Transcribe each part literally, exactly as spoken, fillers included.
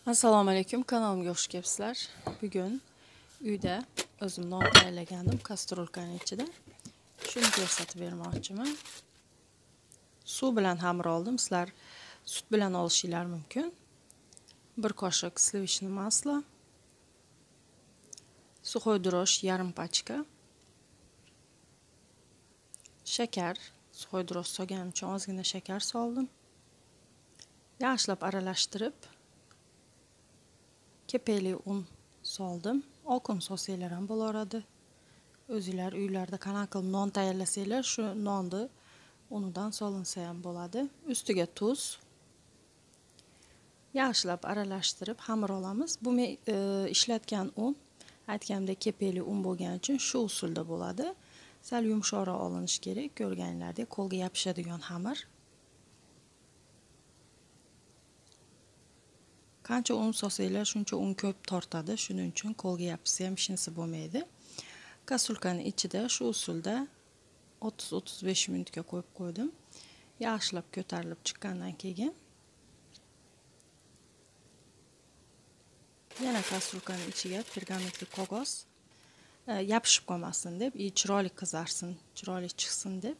Assalomu alaykum, kanalimga xush kelibsizlar. Bugun uyda o'zim non tayyorlagandim kastrulkaning ichida. Shuni ko'rsatib bermoqchiman. Suv bilan xamir oldim. Sizlar sut bilan olishinglar mumkin. bir qoshiq sливочное maslo, сухой дрожь yarim pachka, shakar, сухой дрожь solganim uchun ozgina shakar soldim. Yaxshilab aralashtirib kepakli un soldim. Oq un solsanglar ham bo'laveradi. O'zinglar uylarda qanaqa qilib non tayyorlasanglar, shu nonni unidan solinsa ham bo'ladi. Ustiga tuz. Yaxshilab aralashtirib xamir olamiz. Bu men e, ishlatgan un, aytganimdek kepakli un bo'lgani uchun shu usulda bo'ladi. Sal yumshoqroq olinish kerak. Ko'rganinglardek qo'lga yopishadigan xamir. Qancha un solsanglar shuncha un ko'p tortadi. Shuning uchun qo'lga yopishsa ham ishinisi bo'lmaydi. Kastrulkaning ichida shu usulda o'ttiz o'ttiz besh minutga qo'yib qo'ydim. Yaxshilab ko'tarilib chiqqandan keyin yana kastrulkaning ichiga pergamentli qog'oz e, yopishib qolmasin deb, i chiroyli qizarsin, chiroyli chiqsin deb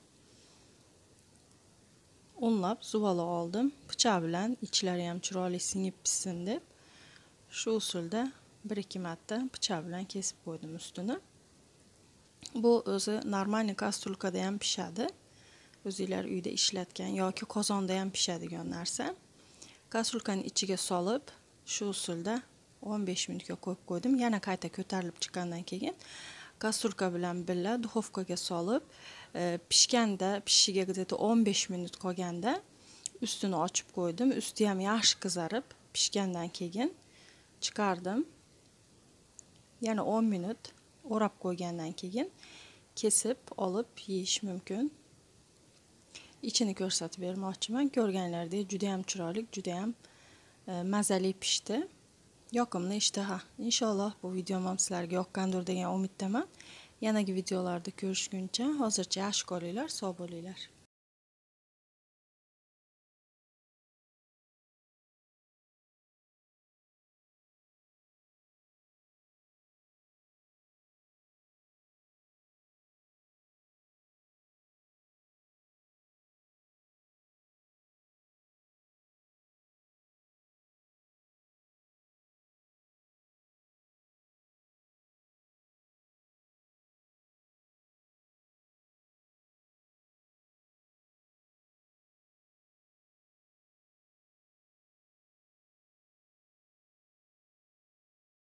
unlab zuvala oldim. Pichoq bilan ichlari ham chiroyli singib pishsin deb shu usulda bir ikki marta pichoq bilan kesib qo'ydim ustini. Bu o'zi normalniy kastrulkada ham pishadi. O'zinglar uyda ishlatgan yoki qozonda ham pishadigan narsa. Kastrulkaning ichiga solib shu usulda o'n besh minutga qo'yib qo'ydim. Yana qayta ko'tarilib chiqqandan keyin kastrulka bilan birga duxovkaga solib e, pishganda, pishishiga где-то o'n besh minut qolganda ustini ochib qo'ydim. Usti ham yaxshi qizarib pishgandan keyin chiqardim. Yana o'n minut o'rab qo'ygandan keyin kesib olib yeyish mumkin. Ichini ko'rsatib bermoqchiman. Ko'rganlaridek juda ham chiroyli, juda ham e, mazali pishdi. Yoqimli ishtaha. Inshaalloh bu videom ham sizlarga yoqqandir degan umiddaman. Yanagi videolarda ko'rishguncha hozircha yaxshi qolinglar, sog' bo'linglar.